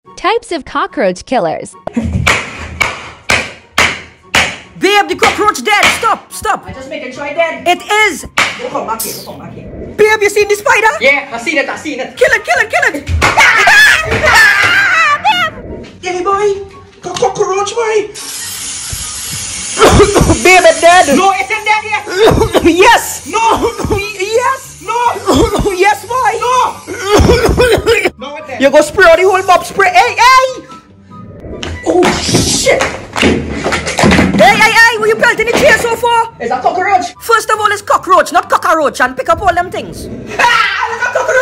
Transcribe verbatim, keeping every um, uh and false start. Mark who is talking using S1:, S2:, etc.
S1: Types of cockroach killers.
S2: Babe, the cockroach dead. Stop, stop.
S3: I just making sure I dead.
S2: It is.
S3: Don't come back here, don't come back here.
S2: Babe, you seen the spider?
S3: Yeah, I seen it, I seen it.
S2: Kill it, kill it, kill it.
S3: Hey boy, Co- cockroach boy.
S2: Babe, it's dead.
S3: No, it's in dead yet.
S2: Yes.
S3: No.
S2: Yes.
S3: No.
S2: Yes, boy.
S3: No. No, it's dead.
S2: You go spray on the whole mob spray. Hey, hey. Oh, shit. Hey, hey, hey, what you built in the chair so far?
S3: It's a cockroach.
S2: First of all, it's cockroach, not cockroach, and pick up all them things.
S3: Ah, look at cockroach.